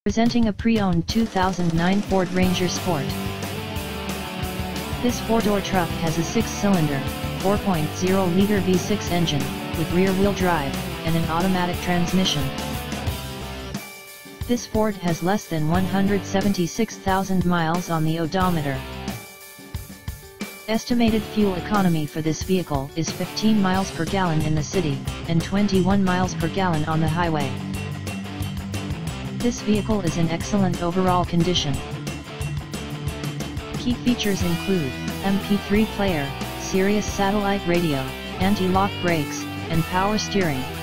Presenting a pre-owned 2009 Ford Ranger Sport. This four-door truck has a six-cylinder, 4.0-liter V6 engine, with rear-wheel drive, and an automatic transmission. This Ford has less than 176,000 miles on the odometer. Estimated fuel economy for this vehicle is 15 miles per gallon in the city, and 21 miles per gallon on the highway. This vehicle is in excellent overall condition. Key features include MP3 player, Sirius satellite radio, anti-lock brakes, and power steering.